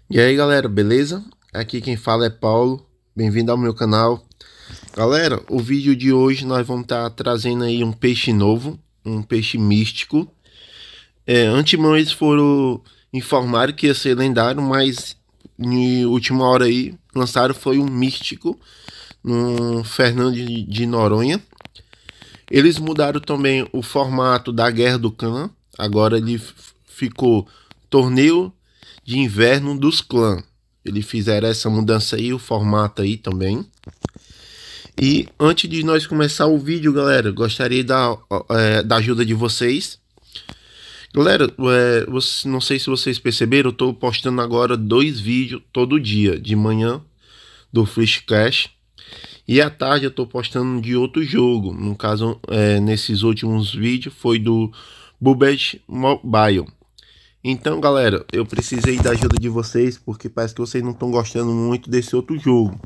E aí galera, beleza? Aqui quem fala é Paulo, bem-vindo ao meu canal. Galera, o vídeo de hoje nós vamos estar trazendo aí um peixe novo, um peixe místico. Antemão eles foram informar que ia ser lendário, mas em última hora aí lançaram foi um místico no Fernando de Noronha. Eles mudaram também o formato da Guerra do Clã, agora ele ficou Torneio de Inverno dos Clãs. Eles fizeram essa mudança aí, o formato aí também. E antes de nós começar o vídeo, galera, gostaria da ajuda de vocês. Galera, não sei se vocês perceberam, eu tô postando agora 2 vídeos todo dia, de manhã do Flash Cash. E à tarde eu tô postando de outro jogo. No caso, nesses últimos vídeos foi do Bubbed Mobile. Então, galera, eu precisei da ajuda de vocês, porque parece que vocês não estão gostando muito desse outro jogo.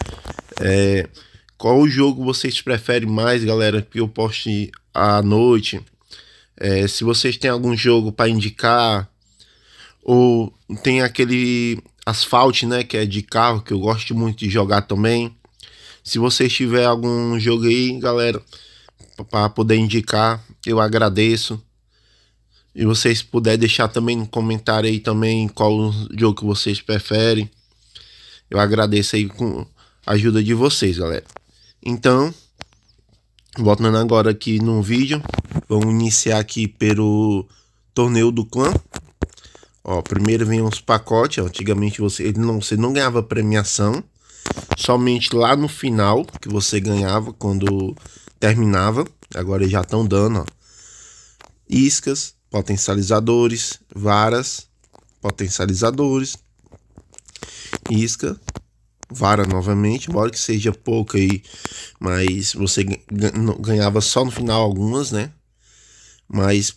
Qual jogo vocês preferem mais, galera, que eu poste à noite? Se vocês têm algum jogo para indicar, ou tem aquele Asphalt, né, que é de carro, que eu gosto muito de jogar também. Se vocês tiverem algum jogo aí, galera, para poder indicar, eu agradeço. E vocês puderem deixar também no comentário aí também qual jogo que vocês preferem. Eu agradeço aí com a ajuda de vocês, galera. Então, voltando agora aqui no vídeo, vamos iniciar aqui pelo Torneio do Clã. Ó, primeiro vem uns pacotes, ó. Antigamente você não ganhava premiação, somente lá no final que você ganhava quando terminava. Agora já estão dando, ó, iscas, potencializadores, varas, potencializadores, isca, vara novamente, embora que seja pouca aí, mas você ganhava só no final algumas, né? Mas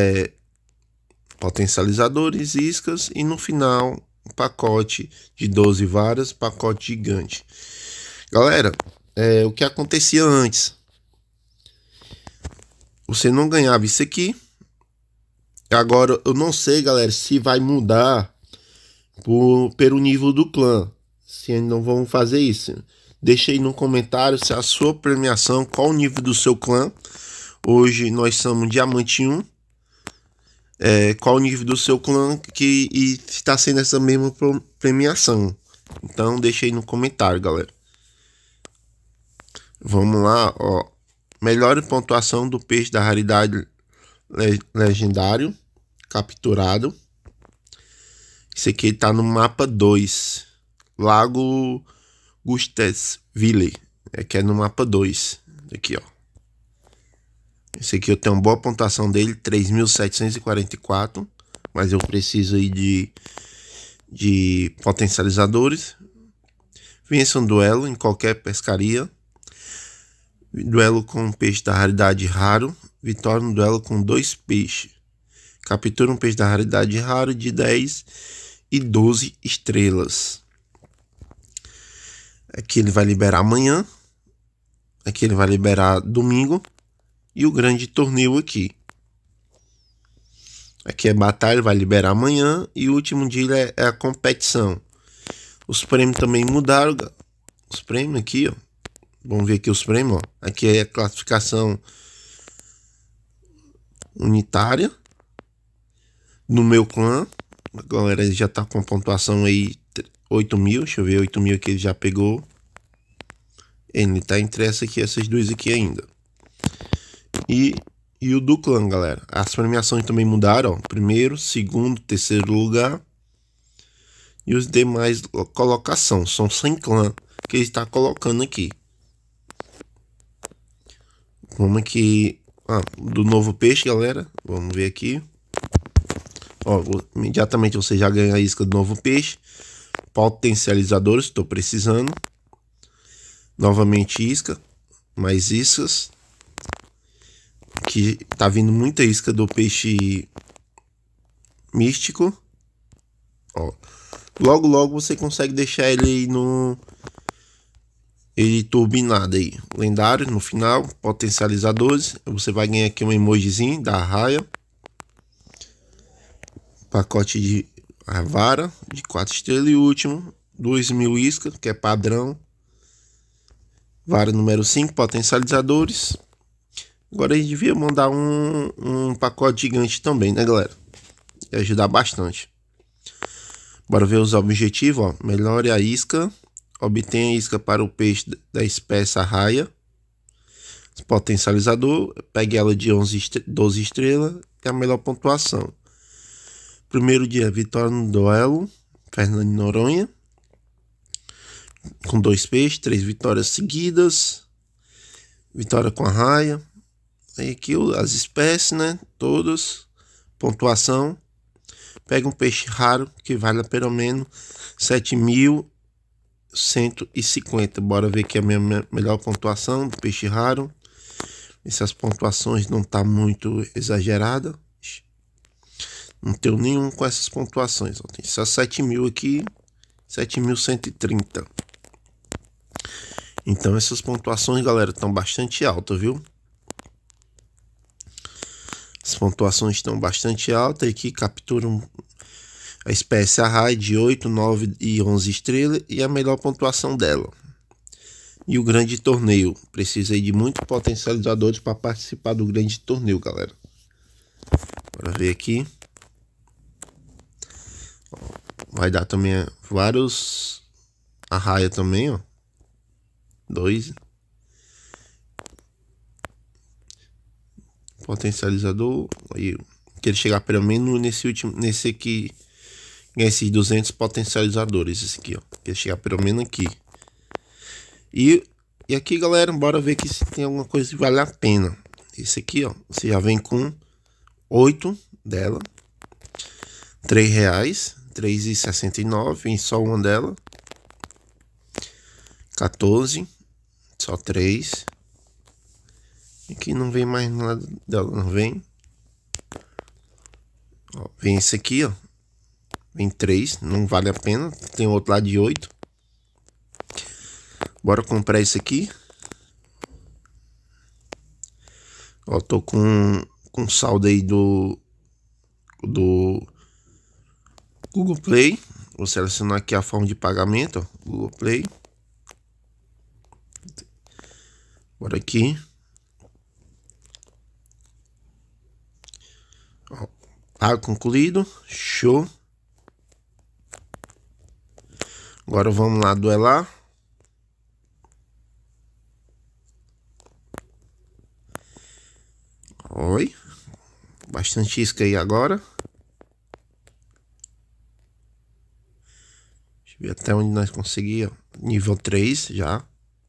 potencializadores, iscas e no final um pacote de 12 varas, pacote gigante. Galera, o que acontecia antes? Você não ganhava isso aqui. Agora eu não sei, galera, se vai mudar pelo nível do clã. Se ainda não vão fazer isso. Deixa aí no comentário se a sua premiação, qual o nível do seu clã. Hoje nós somos diamante 1. Qual o nível do seu clã que está sendo essa mesma premiação. Então deixa aí no comentário, galera. Vamos lá, ó. Melhor pontuação do peixe da raridade legendário capturado. Esse aqui tá no mapa 2, Lago Gustesville, que é no mapa 2. Aqui, ó. Esse aqui eu tenho uma boa pontuação dele, 3.744, mas eu preciso aí de potencializadores. Vença um duelo em qualquer pescaria. Duelo com um peixe da raridade raro. Vitória no duelo com 2 peixes. Captura um peixe da raridade raro de 10 e 12 estrelas. Aqui ele vai liberar amanhã. Aqui ele vai liberar domingo. E o grande torneio aqui. Aqui é batalha, vai liberar amanhã. E o último dia é a competição. Os prêmios também mudaram. Os prêmios aqui, ó. Vamos ver aqui os prêmios, ó. Aqui é a classificação unitária no meu clã. A galera já tá com pontuação aí 8.000. Deixa eu ver, 8.000 que ele já pegou. Ele tá entre essas duas aqui ainda. E o do clã, galera. As premiações também mudaram, ó. Primeiro, segundo, terceiro lugar. E os demais colocação. São 100 clã que ele está colocando aqui. Vamos aqui. Do novo peixe, galera. Vamos ver aqui. Ó, imediatamente você já ganha a isca do novo peixe. Potencializadores, estou precisando. Novamente isca. Mais iscas. Que tá vindo muita isca do peixe místico. Ó. Logo você consegue deixar ele aí ele turbinado aí. Lendário no final. Potencializadores. Você vai ganhar aqui um emojizinho da raia. Pacote de a vara de 4 estrelas e o último, 2.000 isca, que é padrão. Vara número 5, potencializadores. Agora a gente devia mandar um pacote gigante também, né, galera? Ia ajudar bastante. Bora ver os objetivos, ó. Melhore a isca. Obtenha a isca para o peixe da espécie arraia. Potencializador. Pegue ela de 12 estrelas. Que é a melhor pontuação. Primeiro dia, vitória no duelo. Fernando de Noronha. Com 2 peixes, 3 vitórias seguidas. Vitória com arraia. Aí aqui as espécies, né? Todas. Pontuação. Pega um peixe raro que vale pelo menos 7.150. Bora ver aqui a minha melhor pontuação do peixe raro. Essas pontuações não tá muito exagerada. Não tenho nenhum com essas pontuações. Tem só 7.000 aqui. 7.130. Então essas pontuações, galera, estão bastante altas, viu? As pontuações estão bastante altas. Aqui capturam a espécie arraia de 8, 9 e 11 estrelas. E a melhor pontuação dela. E o grande torneio. Precisei de muitos potencializadores para participar do grande torneio, galera. Bora ver aqui. Vai dar também vários arraia também, ó. 2. Potencializador. Aí, quero chegar pelo menos nesse aqui. Esses 200 potencializadores. Esse aqui, ó. Quero chegar pelo menos aqui. E aqui, galera, bora ver aqui se tem alguma coisa que vale a pena. Esse aqui, ó. Você já vem com 8 dela. R$3. 3,69. Vem só uma dela. 14. Só 3. Aqui não vem mais nada dela, não vem. Ó, vem esse aqui, ó. Vem 3, não vale a pena. Tem outro lá de 8. Bora comprar esse aqui. Ó, tô com saldo aí do Google Play. Vou selecionar aqui a forma de pagamento, ó, Google Play. Bora aqui. Ó, pago concluído. Show. Agora vamos lá duelar. Oi. Bastante isca aí agora. Deixa eu ver até onde nós conseguimos. Nível 3 já.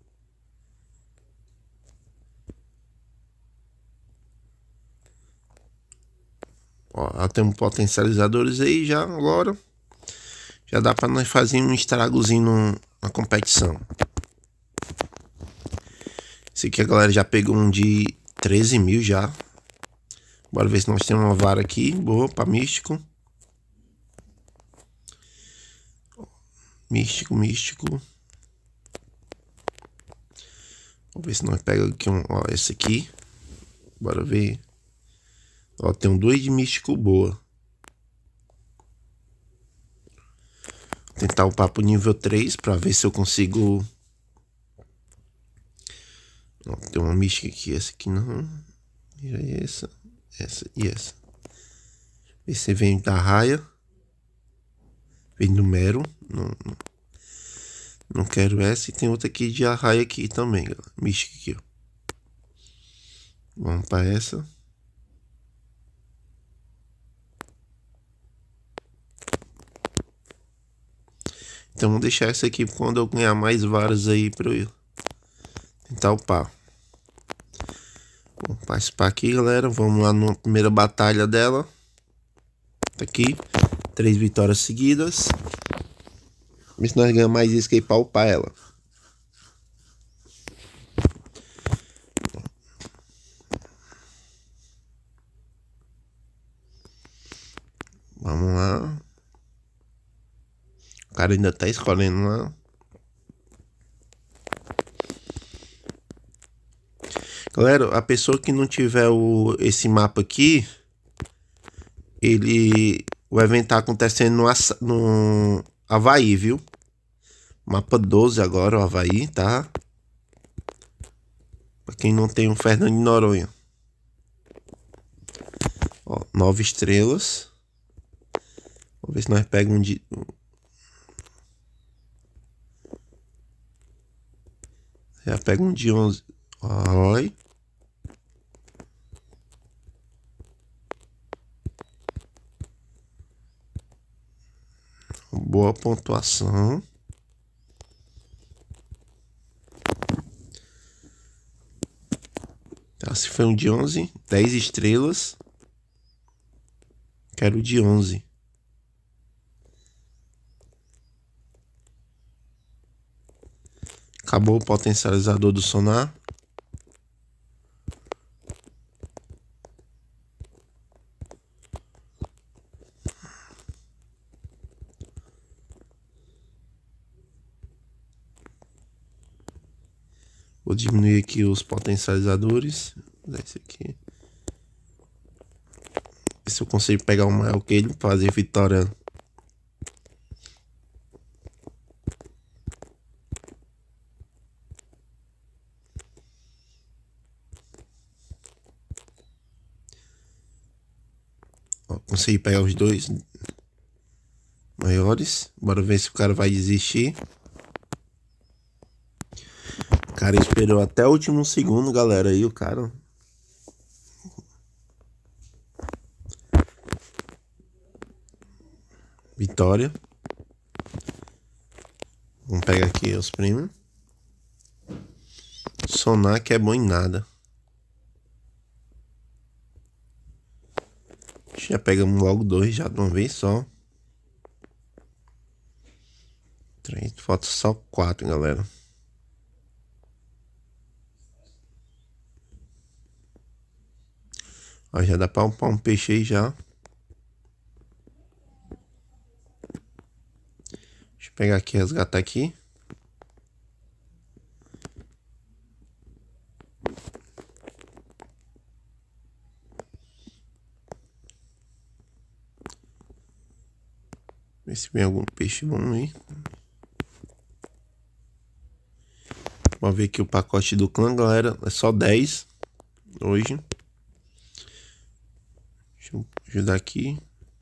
Ó, temos potencializadores aí já agora. Já dá para nós fazer um estragozinho na competição. Esse aqui a galera já pegou um de 13.000 já. Bora ver se nós temos uma vara aqui. Boa, para místico. Místico. Vamos ver se nós pegamos aqui ó, esse aqui. Bora ver. Ó, tem um 2 de místico boa. Vou tentar upar pro nível 3 para ver se eu consigo. Ó, tem uma mística aqui, essa aqui não. E essa e essa. Esse vem da raia. Vem do mero. Não quero essa. E tem outra aqui de arraia aqui também, galera. Mística aqui, ó. Vamos para essa. Então vou deixar essa aqui quando eu ganhar mais varas aí para eu tentar upar. Vamos participar aqui, galera. Vamos lá na primeira batalha dela. Tá aqui. 3 vitórias seguidas. Vamos ver se nós ganhamos mais isca aí para upar ela. Vamos lá. O cara ainda tá escolhendo lá. Galera, a pessoa que não tiver esse mapa aqui, ele O evento tá acontecendo no Havaí, viu? Mapa 12 agora, o Havaí, tá? Pra quem não tem um Fernando de Noronha. Ó, 9 estrelas. Vamos ver se nós pegamos um de... Já pega um de 11. Oi. Boa pontuação. Tá, se foi um de 11, 10 estrelas. Quero o de 11. Acabou o potencializador do sonar. Vou diminuir aqui os potencializadores. Vou dar esse aqui. Ver se eu consigo pegar um maior que ele pra fazer vitória. Ó, consegui pegar os dois maiores. Bora ver se o cara vai desistir. O cara esperou até o último segundo, galera. Aí o cara... Vitória. Vamos pegar aqui os prêmios. Sonar que é bom em nada. Já pegamos logo 2 já de uma vez só. 3, falta só 4, galera. Ó, já dá pra upar um peixe aí já. Deixa eu pegar aqui e resgatar aqui. Ver se vem algum peixe bom aí. Vamos ver aqui o pacote do clã, galera. É só 10 hoje. Deixa eu ajudar aqui.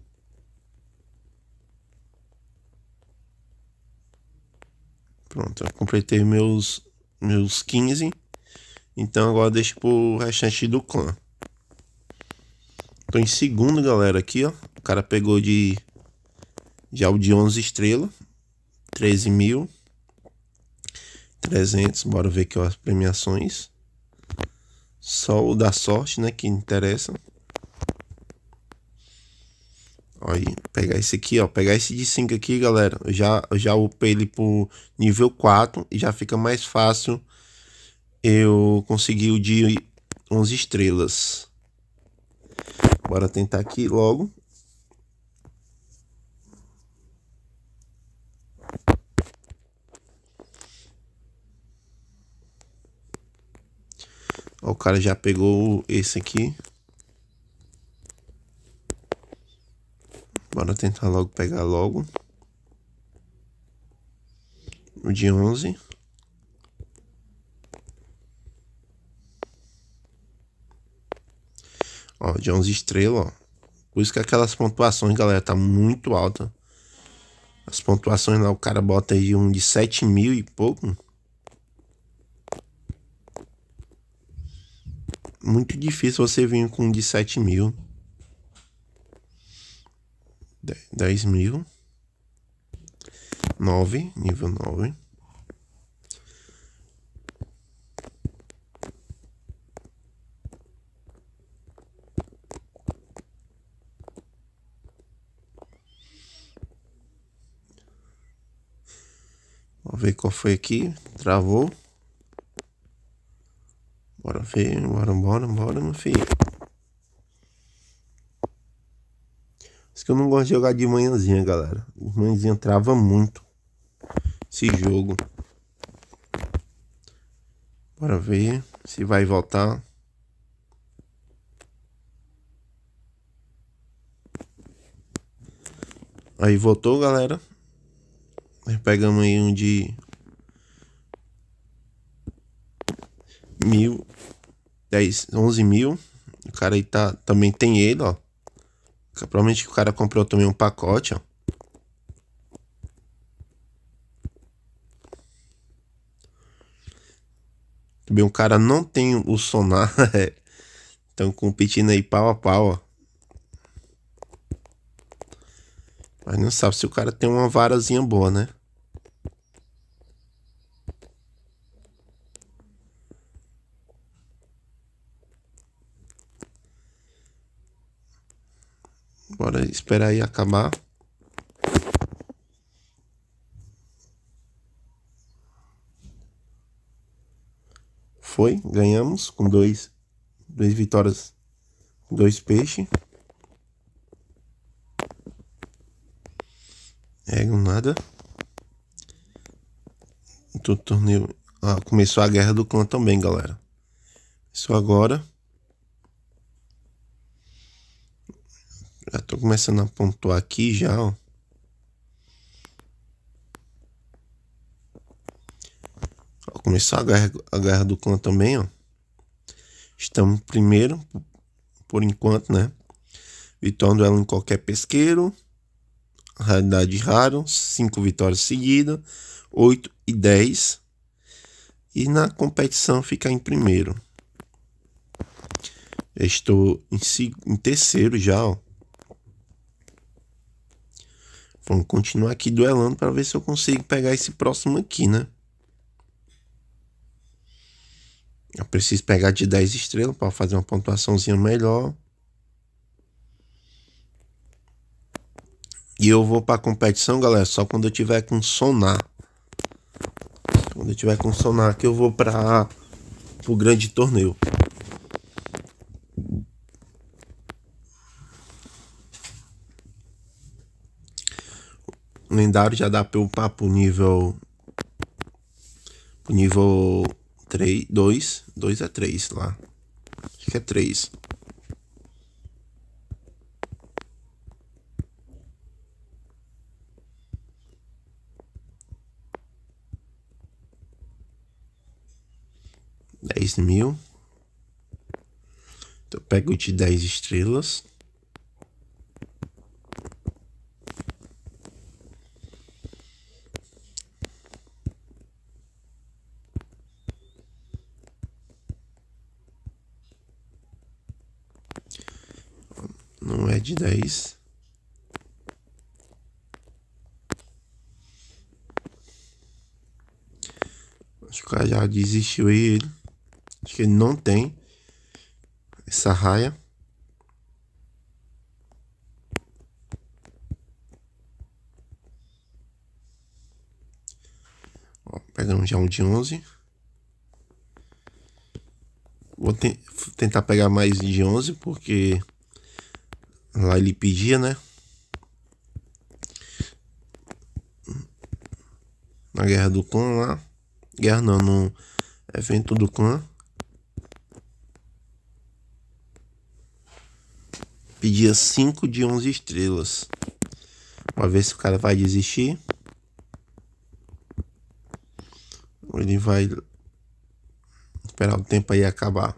Pronto, eu completei meus 15. Então agora deixa pro restante do clã. Tô em segundo, galera, aqui, ó. O cara pegou já o de 11 estrelas. 13.300. Bora ver aqui, ó, as premiações. Só o da sorte, né, que interessa. Ó, aí, pegar esse aqui, ó. Pegar esse de 5 aqui, galera. Eu já upei ele pro nível 4. E já fica mais fácil eu conseguir o de 11 estrelas. Bora tentar aqui logo. Ó, o cara já pegou esse aqui. Bora tentar logo pegar logo. O de 11. Ó, de 11 estrelas, ó. Por isso que aquelas pontuações, galera, tá muito alta. As pontuações lá, o cara bota aí um de 7.000 e pouco. Muito difícil você vir com um de 7.000. 10.000. 9, nível 9. Vamos ver qual foi aqui. Travou. Bora ver. Bora, meu filho. Isso que eu não gosto de jogar de manhãzinha, galera. De manhãzinha trava muito esse jogo. Bora ver se vai voltar. Aí voltou, galera. Aí pegamos aí um de 1.000, 11.000. O cara aí também tem ele, ó. Provavelmente o cara comprou também um pacote, ó. Também o cara não tem o sonar. Estão competindo aí pau a pau, ó. Mas não sabe se o cara tem uma varazinha boa, né? Bora esperar aí acabar. Foi, ganhamos com duas vitórias, 2 peixes. Nada. Do torneio. Começou a guerra do clã também, galera. Isso agora. Já tô começando a pontuar aqui já, ó. Começou a guerra do clã também, ó. Estamos primeiro, por enquanto, né? Vitória ela em qualquer pesqueiro. Raridade raro, 5 vitórias seguidas, 8 e 10. E na competição ficar em primeiro. Eu estou em terceiro já, ó. Vamos continuar aqui duelando para ver se eu consigo pegar esse próximo aqui, né? Eu preciso pegar de 10 estrelas para fazer uma pontuaçãozinha melhor. E eu vou para a competição, galera, só quando eu tiver com sonar. Quando eu tiver com sonar que eu vou para o grande torneio. O lendário já dá para eu upar pro nível 3, 2 a 3 lá. Acho que é 3. $10.000. Então eu pego de 10 estrelas. Não é de 10. Acho que o cara já desistiu aí ele. Acho que ele não tem essa raia. Ó, pegamos já um de 11. Vou tentar pegar mais de 11 porque lá ele pedia, né? Na guerra do clã lá. Guerra não, no evento do clã. Pedia 5 de 11 estrelas. Vamos ver se o cara vai desistir. Ou ele vai esperar o tempo aí acabar.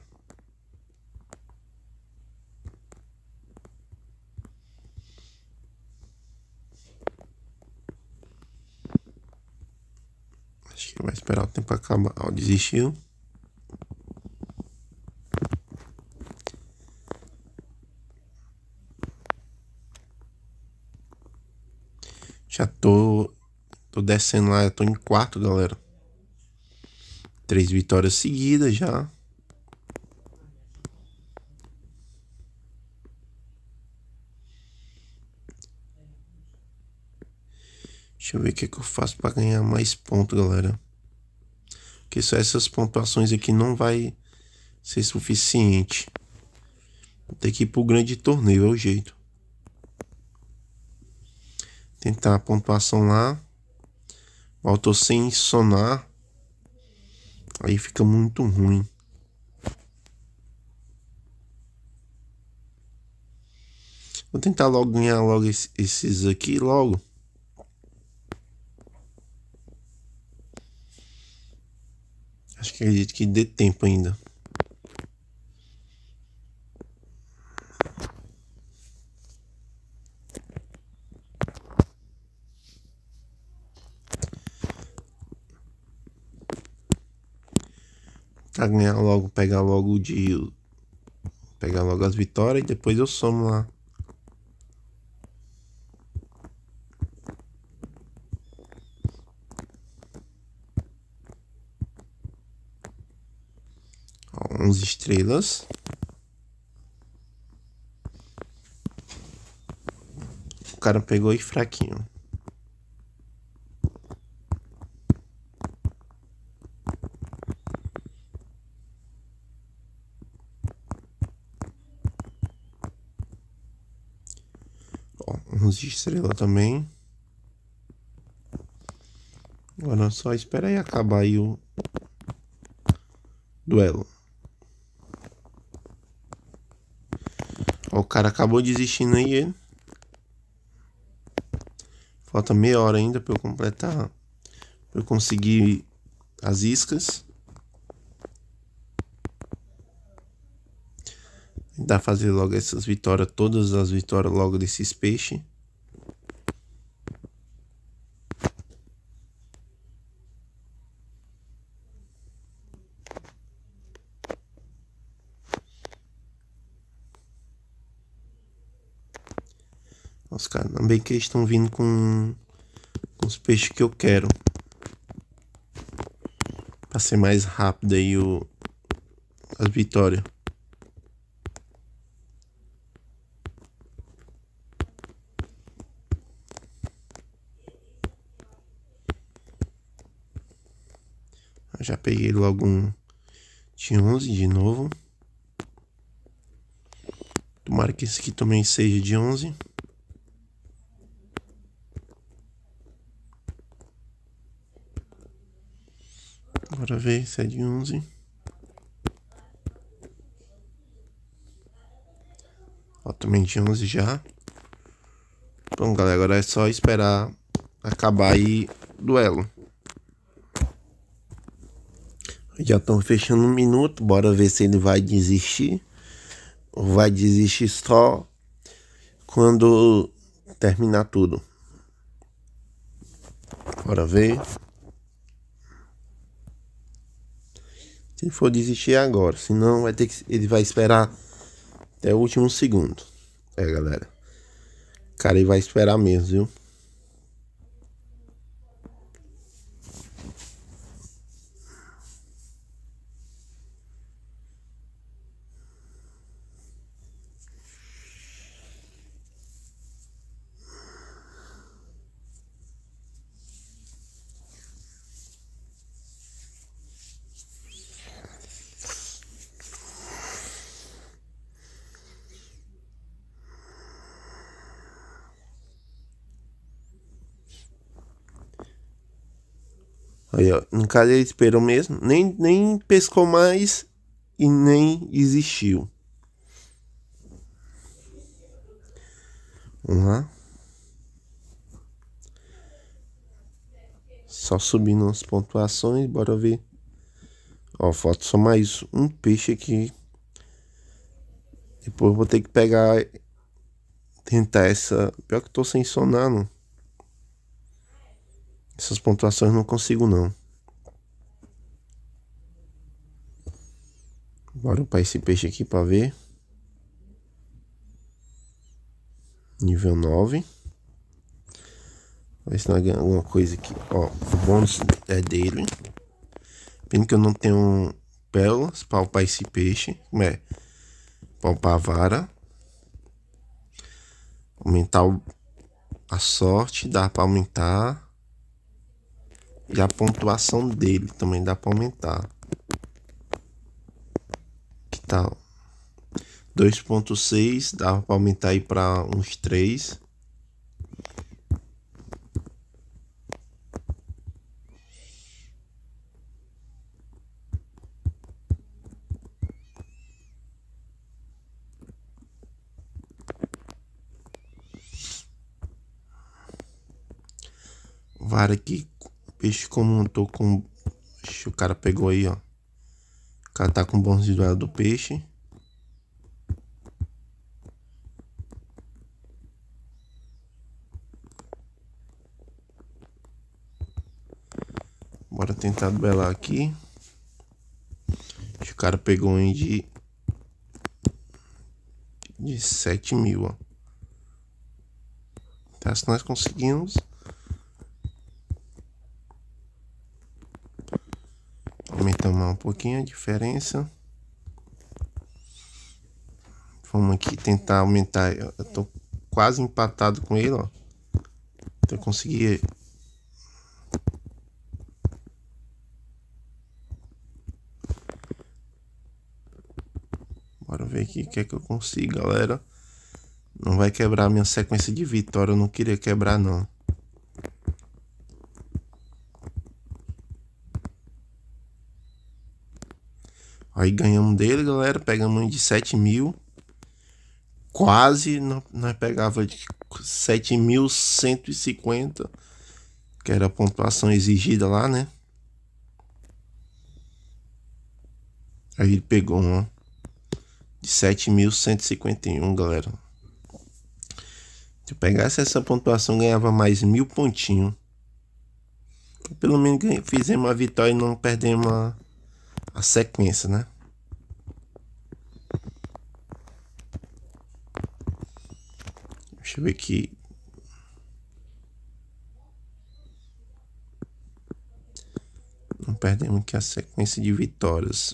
Acho que vai esperar o tempo acabar. Ó, desistiu. Já tô descendo lá, eu tô em quarto, galera. 3 vitórias seguidas já. Deixa eu ver o que eu faço pra ganhar mais pontos, galera. Porque só essas pontuações aqui não vai ser suficiente. Vou ter que ir pro grande torneio, é o jeito. Tentar a pontuação lá. Voltou sem sonar. Aí fica muito ruim. Vou tentar logo ganhar logo esses aqui logo. Acho que acredito que dê tempo ainda. Pra ganhar logo, pegar logo pegar logo as vitórias e depois eu somo lá. Ó, 11 estrelas. O cara pegou e fraquinho. Ó, 11 estrelas também. Agora só espera aí acabar aí o duelo. Ó, o cara acabou desistindo aí, ele. Falta meia hora ainda pra eu completar. Pra eu conseguir as iscas. Dá pra fazer logo essas vitórias. Todas as vitórias logo desses peixes. Os caras também que eles estão vindo com os peixes que eu quero. Pra ser mais rápido aí as vitórias. Eu já peguei logo um de 11 de novo. Tomara que esse aqui também seja de 11. Bora ver se é de 11. Ó, também de 11 já. Bom, galera, agora é só esperar acabar aí o duelo. Já estão fechando 1 minuto. Bora ver se ele vai desistir. Ou vai desistir só quando terminar tudo. Bora ver. Se ele for desistir agora. Senão vai ter que, ele vai esperar até o último segundo. É, galera. Cara, ele vai esperar mesmo, viu? Aí, ó, no caso ele esperou mesmo, nem pescou mais e nem existiu. Vamos lá. Só subindo as pontuações, bora ver. Ó, falta só mais um peixe aqui. Depois eu vou ter que pegar, tentar essa... Pior que eu tô sem sonar, não. Essas pontuações eu não consigo, não. Bora upar esse peixe aqui pra ver. Nível 9. Ver se nós ganhamos alguma coisa aqui. Ó, o bônus é dele. Pena que eu não tenho pérolas pra upar esse peixe. Como é? Pra upar a vara. Aumentar a sorte. Dá pra aumentar. E a pontuação dele também dá pra aumentar. Que tal? 2.6, dava pra aumentar aí pra uns 3. vara aqui. Peixe comum, tô com... O cara pegou aí, ó. O cara tá com bons visual do peixe. Bora tentar duelar aqui. O cara pegou um de 7.000, ó. Tá, se nós conseguimos. Aumentamos um pouquinho a diferença. Vamos aqui tentar aumentar. Eu tô quase empatado com ele, ó. Então eu consegui. Bora ver aqui o que é que eu consigo, galera. Não vai quebrar a minha sequência de vitória. Eu não queria quebrar, não. Aí ganhamos dele, galera. Pegamos um de 7.000. Quase nós pegava de 7.150, que era a pontuação exigida lá, né? Aí ele pegou um de 7.151, galera. Se eu pegasse essa pontuação, ganhava mais 1.000 pontinhos. Pelo menos fizemos a vitória e não perdemos a sequência, né? Deixa eu ver aqui. Não perdemos aqui a sequência de vitórias.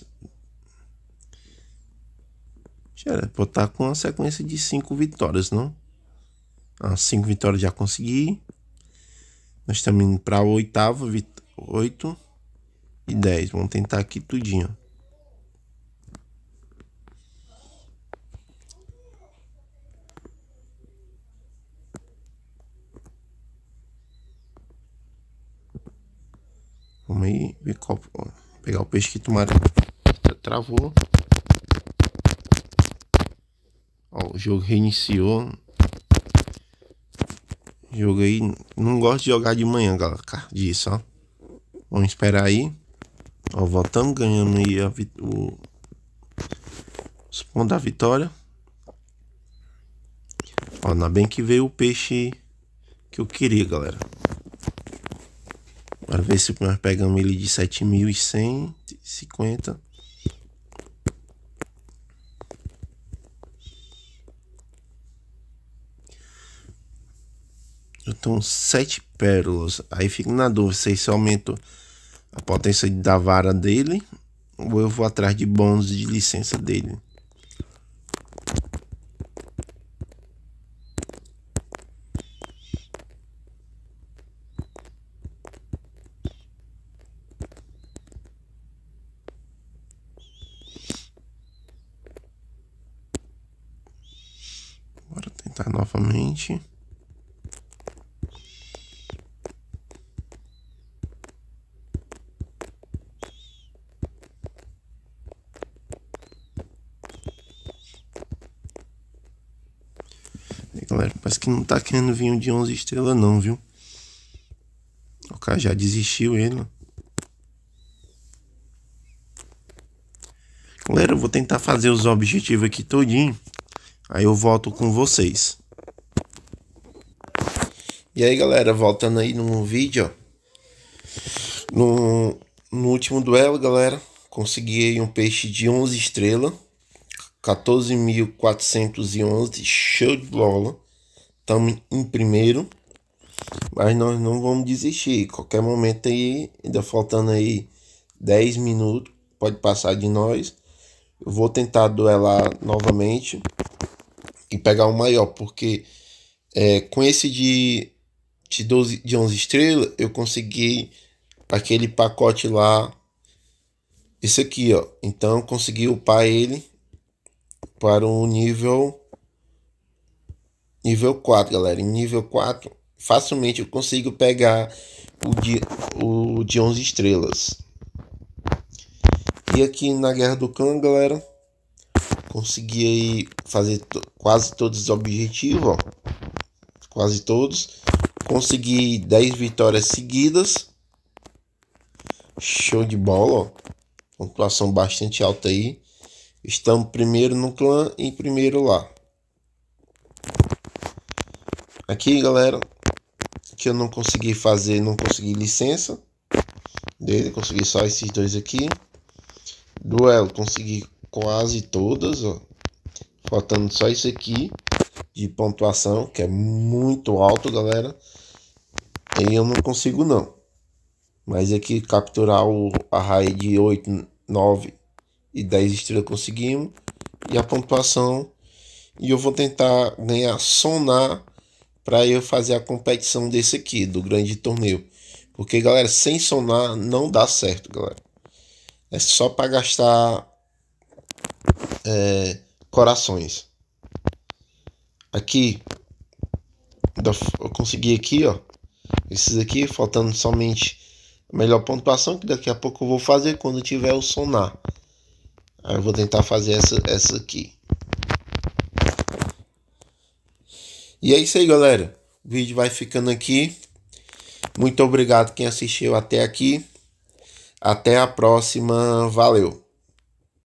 Já era pra estar com uma sequência de 5 vitórias, não? 5 vitórias já consegui. Nós estamos indo para a 8ª, 8 e 10. Vamos tentar aqui tudinho. Vamos aí ver qual. Pegar o peixe que tomara. Travou. Ó, o jogo reiniciou. Jogo aí. Não gosto de jogar de manhã, galera. Disso, ó. Vamos esperar aí. Ó, voltamos ganhando aí os pontos da vitória. Ó, ainda bem que veio o peixe que eu queria, galera. Bora ver se nós pegamos ele de 7.150. Eu tenho 7 pérolas. Aí fico na dúvida se eu aumento a potência da vara dele ou eu vou atrás de bônus de licença dele. Bora tentar novamente. Galera, parece que não tá querendo vir um de 11 estrelas não, viu? O cara já desistiu ele. Galera, eu vou tentar fazer os objetivos aqui todinho. Aí eu volto com vocês. E aí, galera, voltando aí no vídeo, ó. No último duelo, galera, consegui aí um peixe de 11 estrelas. 14.411, show de bola. Estamos em primeiro, mas nós não vamos desistir. Qualquer momento aí, ainda faltando aí 10 minutos, pode passar de nós. Eu vou tentar duelar novamente e pegar um maior, porque com esse de 11 estrelas, eu consegui aquele pacote lá, esse aqui, ó. Então eu consegui upar ele para o nível 4, galera. Em nível 4, facilmente eu consigo pegar o de 11 estrelas. E aqui na Guerra do Clã, galera, consegui aí fazer quase todos os objetivos, ó. Quase todos. Consegui 10 vitórias seguidas. Show de bola, ó. Pontuação bastante alta aí. Estamos primeiro no clã e primeiro lá. Aqui, galera, que eu não consegui fazer, não consegui licença dele, consegui só esses dois aqui. Duelo, consegui quase todas, ó. Faltando só isso aqui de pontuação, que é muito alto, galera. Aí eu não consigo não. Mas aqui capturar a raid de 8, 9 e 10 estrelas conseguimos. E a pontuação. E eu vou tentar ganhar sonar para eu fazer a competição desse aqui, do grande torneio. Porque, galera, sem sonar não dá certo, galera. É só para gastar corações. Aqui, eu consegui aqui, ó. Esses aqui, faltando somente a melhor pontuação, que daqui a pouco eu vou fazer quando tiver o sonar. Aí eu vou tentar fazer essa aqui. E é isso aí, galera. O vídeo vai ficando aqui. Muito obrigado quem assistiu até aqui. Até a próxima. Valeu.